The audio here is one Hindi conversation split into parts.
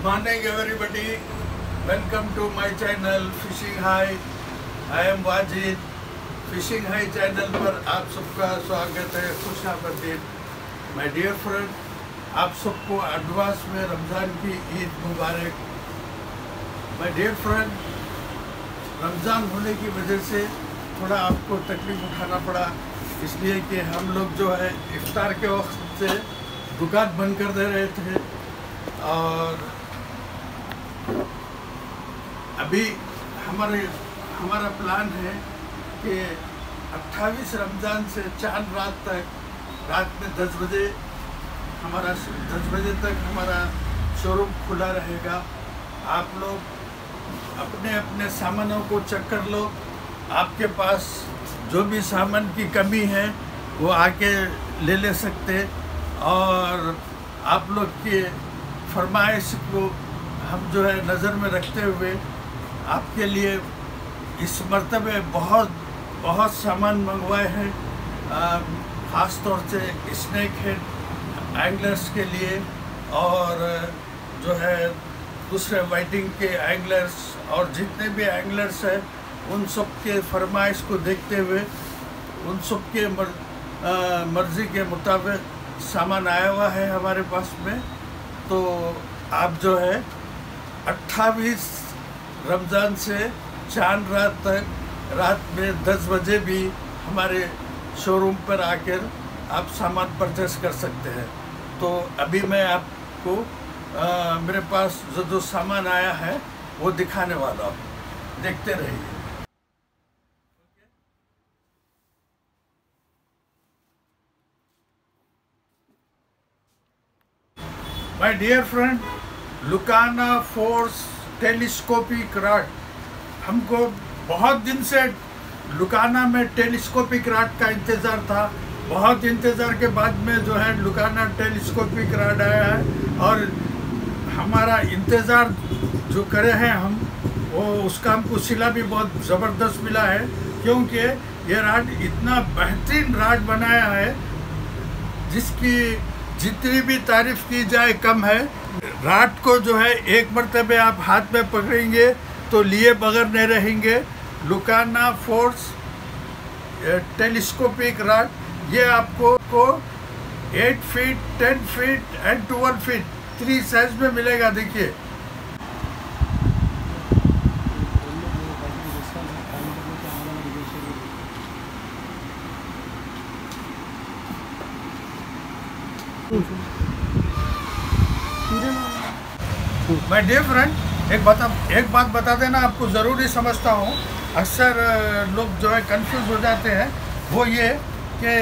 morning everybody, welcome to my channel Fishing High. I am Wajid. Fishing high channel पर आप सबका स्वागत है। खुश आमदीद माय डियर फ्रेंड, आप सबको एडवांस में रमज़ान की ईद मुबारक। माय डियर फ्रेंड, रमज़ान होने की वजह से थोड़ा आपको तकलीफ उठाना पड़ा, इसलिए कि हम लोग जो है इफ्तार के वक्त से दुकान बंद कर दे रहे थे। और अभी हमारा प्लान है कि 28 रमज़ान से चांद रात तक, रात में 10 बजे तक हमारा शोरूम खुला रहेगा। आप लोग अपने अपने सामानों को चेक कर लो। आपके पास जो भी सामान की कमी है वो आके ले सकते, और आप लोग की फरमाइश को हम जो है नज़र में रखते हुए आपके लिए इस मरतबे बहुत सामान मंगवाए हैं, ख़ास तौर से स्नैक हेड एंगलर्स के लिए, और जो है दूसरे वाइटिंग के एंगलर्स और जितने भी एंगलर्स हैं उन सब के फरमाइश को देखते हुए उन सब के मर्ज़ी के मुताबिक सामान आया हुआ है हमारे पास में। तो आप जो है 28 रमज़ान से चांद रात तक, रात में 10 बजे भी हमारे शोरूम पर आकर आप सामान परचेस कर सकते हैं। तो अभी मैं आपको मेरे पास जो सामान आया है वो दिखाने वाला हूँ, देखते रहिए। My dear friend, Lucana force telescopic rod. हमको बहुत दिन से लुकाना में टेलीस्कोपिक रॉड का इंतज़ार था। बहुत इंतज़ार के बाद में जो है लुकाना टेलीस्कोपिक रॉड आया है, और हमारा इंतज़ार जो करे हैं हम, वो उसका हमको सिला भी बहुत ज़बरदस्त मिला है, क्योंकि ये रॉड इतना बेहतरीन रॉड बनाया है जिसकी जितनी भी तारीफ़ की जाए कम है। रॉड को जो है एक मरतबे आप हाथ में पकड़ेंगे तो लिए बगैर नहीं रहेंगे। लुकाना फोर्स टेलीस्कोपिक रॉड, ये आपको 8 feet, 10 feet and 12 feet 3 size में मिलेगा। देखिए, माय डियर फ्रेंड, एक बात बता देना, आपको ज़रूरी समझता हूँ। अक्सर लोग जो है कंफ्यूज हो जाते हैं, वो ये कि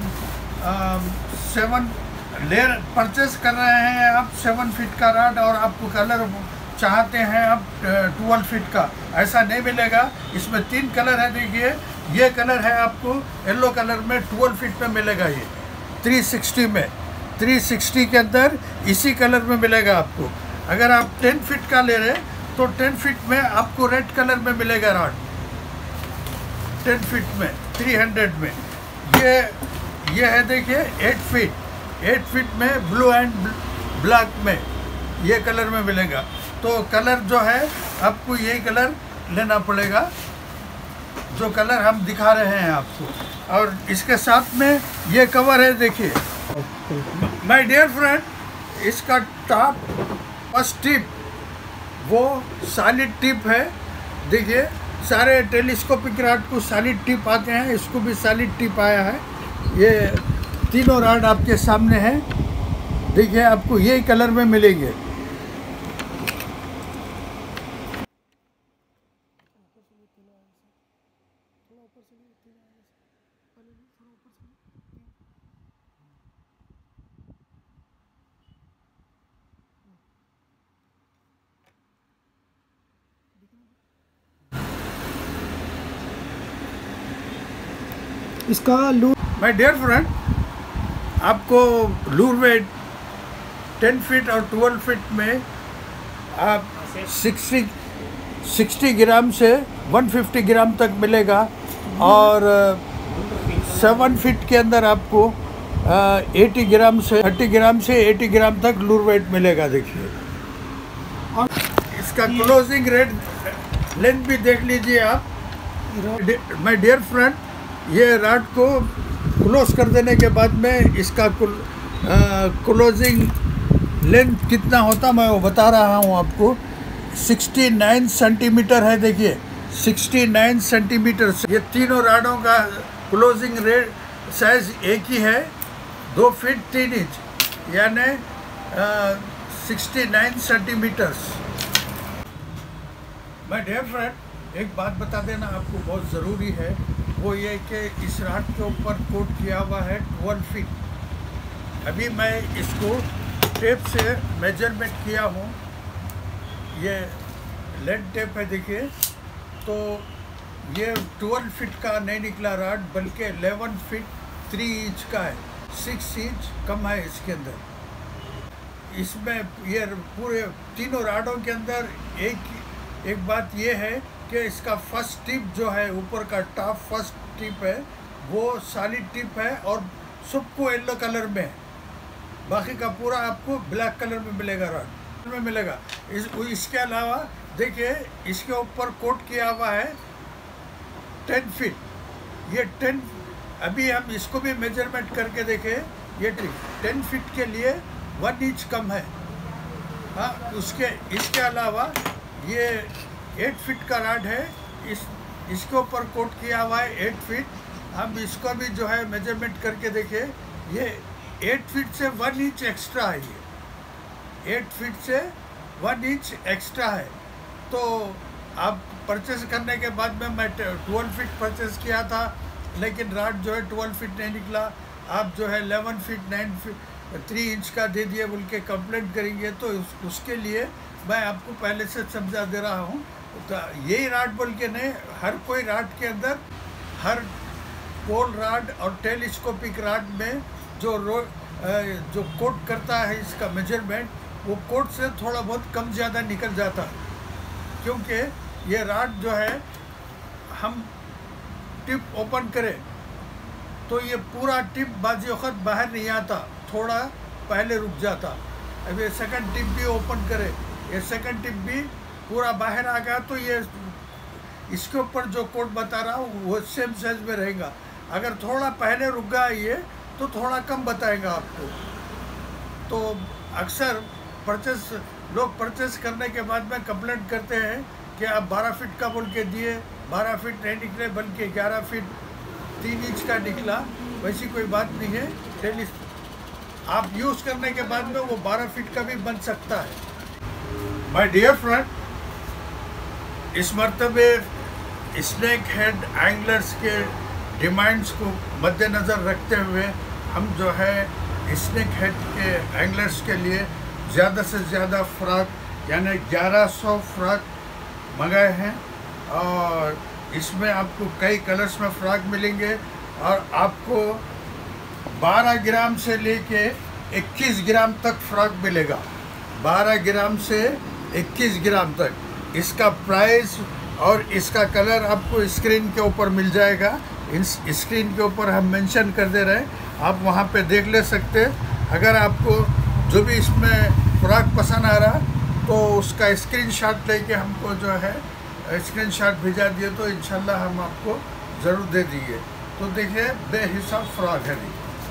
7 लेयर परचेस कर रहे हैं आप 7 फीट का रॉड, और आपको कलर चाहते हैं आप 12 फीट का। ऐसा नहीं मिलेगा। इसमें 3 कलर है। देखिए, ये कलर है आपको येलो कलर में 12 फीट में मिलेगा। ये 360 के अंदर इसी कलर में मिलेगा आपको। अगर आप 10 फीट का ले रहे तो 10 फीट में आपको रेड कलर में मिलेगा रॉड। 10 फीट में 300 में ये है। देखिए 8 फीट में ब्लू एंड ब्लैक में ये कलर में मिलेगा। तो कलर जो है आपको यही कलर लेना पड़ेगा, जो कलर हम दिखा रहे हैं आपको। और इसके साथ में ये कवर है। देखिए माय डियर फ्रेंड, इसका टॉप फर्स्ट टिप वो सॉलिड टिप है। देखिए, सारे टेलीस्कोपिक रॉड को सॉलिड टिप आते हैं, इसको भी सॉलिड टिप आया है। ये तीनों रॉड आपके सामने हैं। देखिए, आपको यही कलर में मिलेंगे। इसका लूर, माय डियर फ्रेंड, आपको लूर वेट 10 फीट और 12 फीट में आप 60 ग्राम से 150 ग्राम तक मिलेगा, और 7 फीट के अंदर आपको 80 ग्राम से 30 ग्राम से 80 ग्राम तक लूर वेट मिलेगा। देखिए और इसका क्लोजिंग रेट लेंथ भी देख लीजिए आप। माय डियर फ्रेंड, ये रॉड को क्लोज कर देने के बाद में इसका क्लोजिंग लेंथ कितना होता मैं वो बता रहा हूँ आपको। 69 सेंटीमीटर है, देखिए 69 सेंटीमीटर। ये तीनों रॉडों का क्लोजिंग रेट साइज एक ही है, 2 फीट 3 इंच, यानी 69 सेंटीमीटर्स। माय डियर फ्रेंड, एक बात बता देना आपको बहुत ज़रूरी है, वो ये कि इस रॉड के ऊपर कोट किया हुआ है 12 फीट। अभी मैं इसको टेप से मेजरमेंट किया हूँ, ये लेड टेप है देखिए, तो ये 12 फीट का नहीं निकला रॉड, बल्कि 11 फीट 3 इंच का है, 6 इंच कम है इसके अंदर। इसमें ये पूरे तीनों रॉडों के अंदर एक बात ये है कि इसका फर्स्ट टिप जो है, ऊपर का टॉप फर्स्ट टिप है, वो सॉलिड टिप है और सबको येलो कलर में है, बाकी का पूरा आपको ब्लैक कलर में मिलेगा, रॉड में मिलेगा। इसके अलावा देखिए इसके ऊपर कोट किया हुआ है 10 फीट। ये 10, अभी हम इसको भी मेजरमेंट करके देखें, ये 10 फीट के लिए 1 इंच कम है। हाँ, इसके अलावा ये 8 फीट का रॉड है, इसके ऊपर कोट किया हुआ है 8 फीट। हम इसको भी जो है मेजरमेंट करके देखें, ये 8 फीट से 1 इंच एक्स्ट्रा है, ये 8 फीट से 1 इंच एक्स्ट्रा है। तो आप परचेस करने के बाद में मैं 12 फीट परचेस किया था, लेकिन रॉड जो है 12 फीट नहीं निकला, आप जो है 11 फीट 9 फीट 3 इंच का दे दिए बोल के कंप्लेंट करेंगे, तो उसके लिए मैं आपको पहले से समझा दे रहा हूँ। तो यही रॉड बोल के नहीं, हर कोई रॉड के अंदर, हर पोल रॉड और टेलीस्कोपिक रॉड में जो कोट करता है इसका मेजरमेंट, वो कोट से थोड़ा बहुत कम ज़्यादा निकल जाता है, क्योंकि ये रॉड जो है हम टिप ओपन करें तो ये पूरा टिप बाज़ी वक़्त बाहर नहीं आता, थोड़ा पहले रुक जाता। अब ये सेकंड टिप भी ओपन करें, ये सेकंड टिप भी पूरा बाहर आ गया, तो ये इसके ऊपर जो कोट बता रहा हूँ वो सेम साइज में रहेगा। अगर थोड़ा पहले रुक गया ये तो थोड़ा कम बताएगा आपको। तो अक्सर लोग परचेस करने के बाद में कंप्लेंट करते हैं कि आप 12 फीट का बोल के दिए, 12 फीट नहीं निकले बल्कि 11 फीट 3 इंच का निकला। वैसी कोई बात नहीं है, आप यूज़ करने के बाद में वो 12 फीट का भी बन सकता है। माय डियर फ्रेंड, इस मरतबे स्नेक हेड एंगलर्स के डिमांड्स को मद्देनज़र रखते हुए हम जो है स्नेक हेड के एंगलर्स के लिए ज़्यादा से ज़्यादा फ्रॉक यानी 1100 फ्रॉक मंगाए हैं, और इसमें आपको कई कलर्स में फ्रॉक मिलेंगे, और आपको 12 ग्राम से लेके 21 ग्राम तक फ्रॉक मिलेगा, 12 ग्राम से 21 ग्राम तक। इसका प्राइस और इसका कलर आपको स्क्रीन के ऊपर मिल जाएगा। इस स्क्रीन के ऊपर हम मेंशन कर दे रहे हैं, आप वहाँ पे देख ले सकते। अगर आपको जो भी इसमें फ्रॉक पसंद आ रहा तो उसका स्क्रीनशॉट लेके हमको जो है स्क्रीनशॉट भेजा दिए तो इंशाल्लाह हम आपको ज़रूर दे दिए। तो देखिए बेहिसाब फ्रॉक है।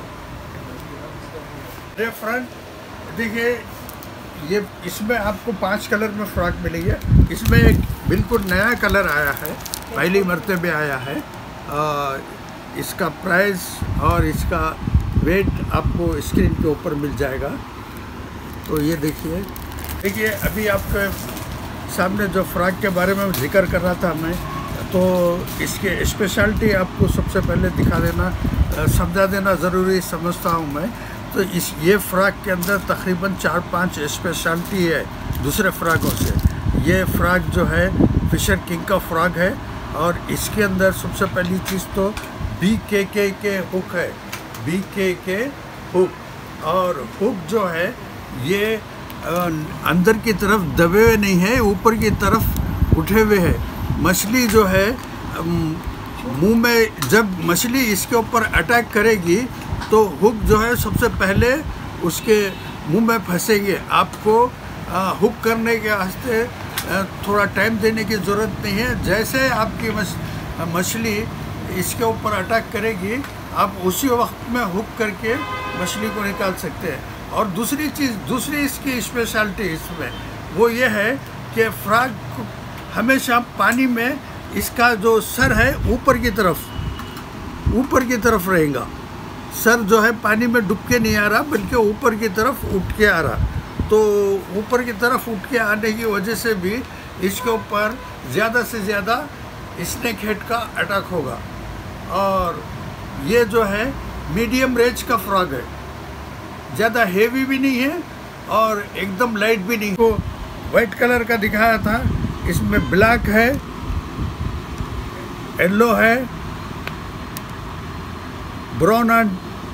ये फ्रंट देखिए, ये इसमें आपको 5 कलर में फ्रॉक मिलेगी। इसमें एक बिल्कुल नया कलर आया है, पहली मरतबे आया है। इसका प्राइस और इसका वेट आपको स्क्रीन के ऊपर मिल जाएगा। तो ये देखिए अभी आपके सामने जो फ्रॉक के बारे में जिक्र कर रहा था मैं, तो इसके स्पेशलिटी आपको सबसे पहले दिखा देना, समझा देना ज़रूरी समझता हूँ मैं। तो ये फ्रॉक के अंदर तकरीबन 4-5 स्पेशलिटी है दूसरे फ्रॉकों से। ये फ्रॉक जो है फिशर किंग का फ्रॉक है, और इसके अंदर सबसे पहली चीज़ तो BKK के हुक है, BKK हुक। और हुक जो है ये अंदर की तरफ दबे हुए नहीं है, ऊपर की तरफ उठे हुए है। मछली जो है मुंह में जब मछली इसके ऊपर अटैक करेगी तो हुक जो है सबसे पहले उसके मुंह में फंसेंगे। आपको हुक करने के वास्ते थोड़ा टाइम देने की ज़रूरत नहीं है। जैसे आपकी मछली इसके ऊपर अटैक करेगी, आप उसी वक्त में हुक करके मछली को निकाल सकते हैं। और दूसरी इसकी स्पेशलिटी इसमें वो ये है कि फ्रॉग हमेशा पानी में इसका जो सर है ऊपर की तरफ रहेगा। सर जो है पानी में डूब के नहीं आ रहा, बल्कि ऊपर की तरफ उठ के आ रहा। तो ऊपर की तरफ उठ के आने की वजह से भी इसके ऊपर ज़्यादा से ज़्यादा स्नेक हेड का अटैक होगा। और ये जो है मीडियम रेंज का फ्रॉग है, ज़्यादा हेवी भी नहीं है और एकदम लाइट भी नहीं। तो वाइट कलर का दिखाया था, इसमें ब्लैक है, येलो है, ब्राउन एंड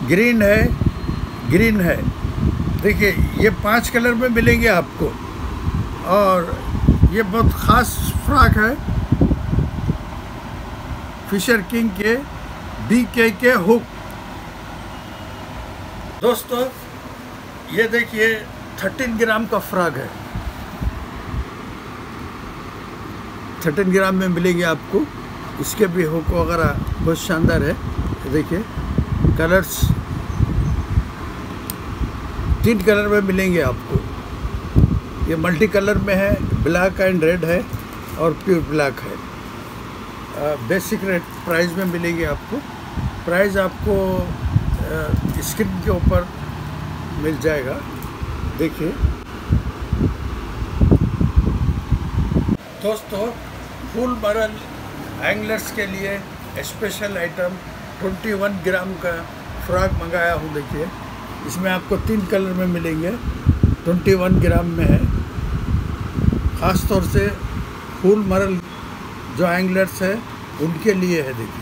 ग्रीन है। देखिए ये 5 कलर में मिलेंगे आपको। और ये बहुत ख़ास फ्रॉग है फिशर किंग के BKK हुक। दोस्तों ये देखिए 13 ग्राम का फ्रॉग है, 13 ग्राम में मिलेंगे आपको। इसके भी हुक वगैरह बहुत शानदार है। देखिए कलर्स 3 कलर में मिलेंगे आपको। ये मल्टी कलर में है, ब्लैक एंड रेड है और प्योर ब्लैक है। बेसिक रेट प्राइस में मिलेंगे आपको। प्राइस आपको स्क्रीन के ऊपर मिल जाएगा। देखिए दोस्तों, फुल मरल एंगलर्स के लिए स्पेशल आइटम 21 ग्राम का फ्रॉग मंगाया हूँ। देखिए इसमें आपको 3 कलर में मिलेंगे, 21 ग्राम में है। ख़ास तौर से फुल मरल जो एंगलर्स है उनके लिए है। देखिए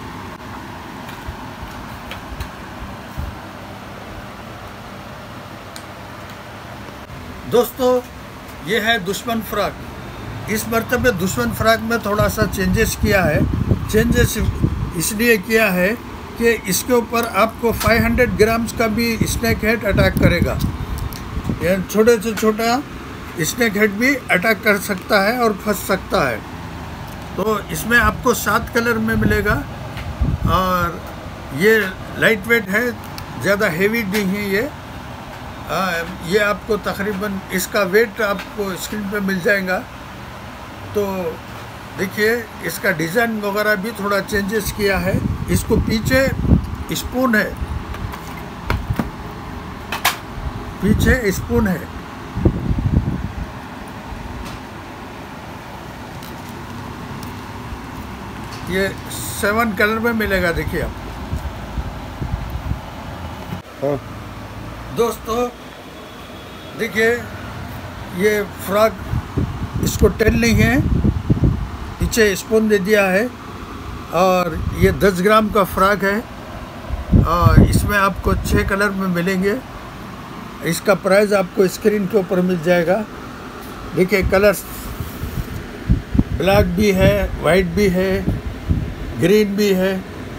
दोस्तों, ये है दुश्मन फ्रॉग। इस मरतबे दुश्मन फ्रॉग में थोड़ा सा चेंजेस किया है। चेंजेस इसलिए किया है कि इसके ऊपर आपको 500 ग्राम्स का भी स्नेक हेड अटैक करेगा। यह छोटे से छोटा स्नेक हेड भी अटैक कर सकता है और फंस सकता है। तो इसमें आपको 7 कलर में मिलेगा और ये लाइट वेट है, ज़्यादा हेवी नहीं है। ये आपको तकरीबन इसका वेट आपको स्क्रीन पे मिल जाएगा। तो देखिए इसका डिज़ाइन वगैरह भी थोड़ा चेंजेस किया है। इसको पीछे स्पून है, पीछे स्पून है। ये 7 कलर में मिलेगा। देखिए आप दोस्तों, देखिए ये फ्रॉग इसको टेल नहीं है, पीछे स्पून दे दिया है। और ये 10 ग्राम का फ्रॉग है और इसमें आपको 6 कलर में मिलेंगे। इसका प्राइस आपको स्क्रीन के ऊपर मिल जाएगा। देखिए कलर्स ब्लैक भी है, वाइट भी है, ग्रीन भी है।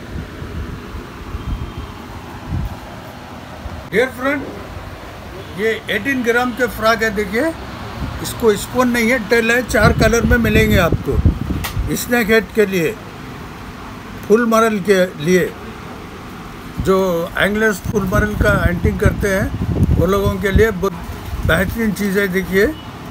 डियर फ्रेंड, ये 18 ग्राम के फ्रॉग है। देखिए इसको स्पून नहीं है, टेल है। 4 कलर में मिलेंगे आपको। स्नेक हेड के लिए, फुल मरल के लिए, जो एंगलर्स फुल मरल का हंटिंग करते हैं वो लोगों के लिए बहुत बेहतरीन चीज़ है। देखिए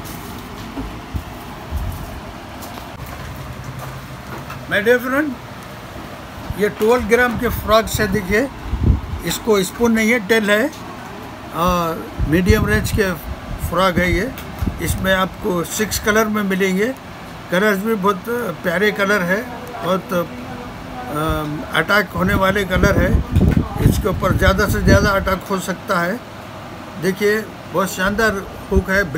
माय डियर फ्रेंड, ये 12 ग्राम के फ्रॉग से देखिए इसको स्पून नहीं है, टेल है और मीडियम रेंज के फ्रॉग है ये। इसमें आपको 6 कलर में मिलेंगे। कलर्स भी बहुत प्यारे कलर है, बहुत अटैक होने वाले कलर है। इसके ऊपर ज़्यादा से ज़्यादा अटैक हो सकता है। देखिए बहुत शानदार हुक है।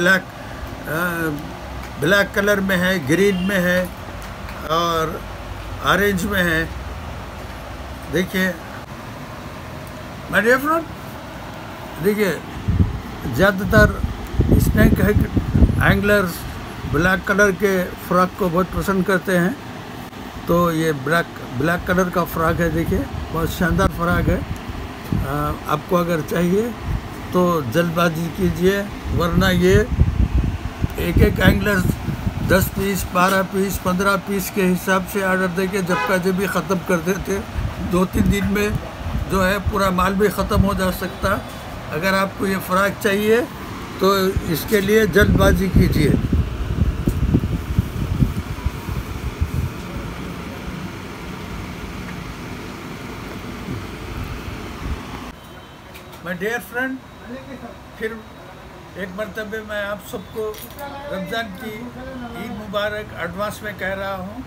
ब्लैक कलर में है, ग्रीन में है और ऑरेंज में है। देखिए माय डियर फ्रेंड, देखिए ज़्यादातर snakehead anglers black colour के फ्रॉग को बहुत पसंद करते हैं। तो ये ब्लैक कलर का फ्रॉग है। देखिए बहुत शानदार फ्रॉग है। आपको अगर चाहिए तो जल्दबाजी कीजिए, वरना ये एक एक एंगलर 10 पीस, 12 पीस, 15 पीस के हिसाब से ऑर्डर देके जब का जब भी ख़त्म कर देते। 2-3 दिन में जो है पूरा माल भी ख़त्म हो जा सकता। अगर आपको ये फ़्राक चाहिए तो इसके लिए जल्दबाजी कीजिए। माय डियर फ्रेंड, फिर एक मरतबे मैं आप सबको रमज़ान की ईद मुबारक एडवांस में कह रहा हूँ।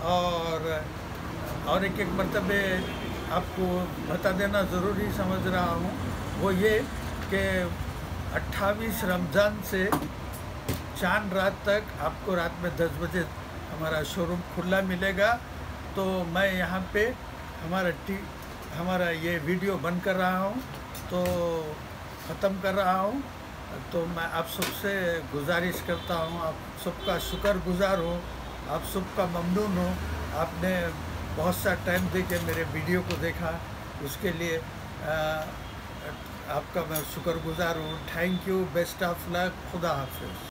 और एक मरतबे आपको बता देना ज़रूरी समझ रहा हूँ, वो ये कि 28 रमज़ान से चांद रात तक आपको रात में 10 बजे हमारा शोरूम खुला मिलेगा। तो मैं यहाँ पे हमारा ये वीडियो बंद कर रहा हूँ, तो ख़त्म कर रहा हूँ। तो मैं आप सबसे गुजारिश करता हूँ, आप सबका शुक्रगुजार हूँ, आप सबका ममनून हूँ। आपने बहुत सा टाइम दे के मेरे वीडियो को देखा, उसके लिए आपका मैं शुक्रगुजार हूँ। Thank you, best of luck, खुदा हाफिज़।